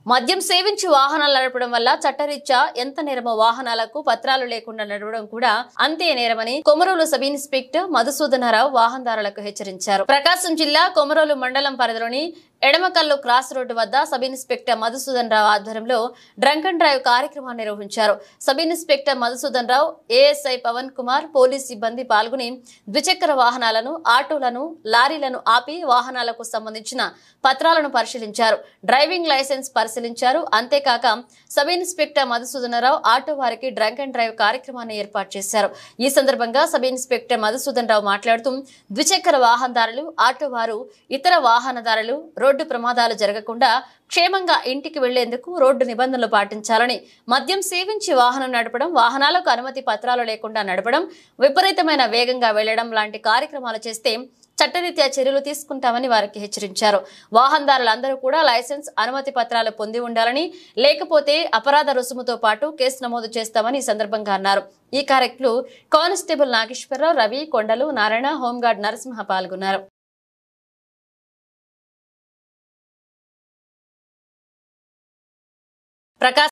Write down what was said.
మద్యం సేవించి వాహనాలు నడపడం వల్ల చట్టరీత్యా ఎంత నేరమో వాహనాలకు పత్రాలు లేకుండా నడవడం కూడా అంతే నేరమని కొమరోలు సబ్ ఇన్స్పెక్టర్ మధుసూదనరావు వాహనదారులకు హెచ్చరించారు. ప్రకాశం జిల్లా కొమరోలు మండలం పరిధిలోని ఎడమకల్లు క్రాస్ రోడ్డు వద్ద సబ్ ఇన్స్పెక్టర్ మధుసూదనరావు ఆధ్వర్యంలో డ్రంక్ అండ్ డ్రైవ్ కార్యక్రమాన్ని నిర్వహించారు. Sub inspector Madhusudanarao, ASI Pavan Kumar, police సిబ్బంది పాల్గొని ద్విచక్ర వాహనాలను, ఆటోలను, లారీలను ఆపి వాహనాలకు సంబంధించిన పత్రాలను పరిశీలించారు. డ్రైవింగ్ లైసెన్స్ పరిశీలించారు. అంతేకాక సబ్ ఇన్స్పెక్టర్ మధుసూదనరావు ఆటో వారికి డ్రంక్ అండ్ డ్రైవ్ కార్యక్రమాన్ని ఏర్పాటు చేశారు. ఈ సందర్భంగా సబ్ ఇన్స్పెక్టర్ మధుసూదనరావు మాట్లాడుతూ ద్విచక్ర వాహనదారులు, ఆటో వారు, ఇతర వాహనదారులు రోడ్డు ప్రమాదాలు జరగకుండా క్షేమంగా ఇంటికి వెళ్లేందుకు రోడ్డు నిబంధనలు పాటించాలని, మద్యం సేవించి వాహనం నడపడం, వాహనాలకు అనుమతి పత్రాలు లేకుండా నడపడం, విపరీతమైన వేగంగా వెళ్లడం లాంటి కార్యక్రమాలు చేస్తే చట్టరీత్యా చర్యలు తీసుకుంటామని వారికి హెచ్చరించారు. వాహనదారులందరూ కూడా లైసెన్స్, అనుమతి పత్రాలు పొంది ఉండాలని, లేకపోతే అపరాధ రుసుముతో పాటు కేసు నమోదు చేస్తామని ఈ సందర్భంగా అన్నారు. ఈ కార్యక్రమంలో కానిస్టేబుల్ నాగేశ్వరరావు, రవి, కొండలు, నారాయణ, హోంగార్డ్ నరసింహ పాల్గొన్నారు. ప్రకాశం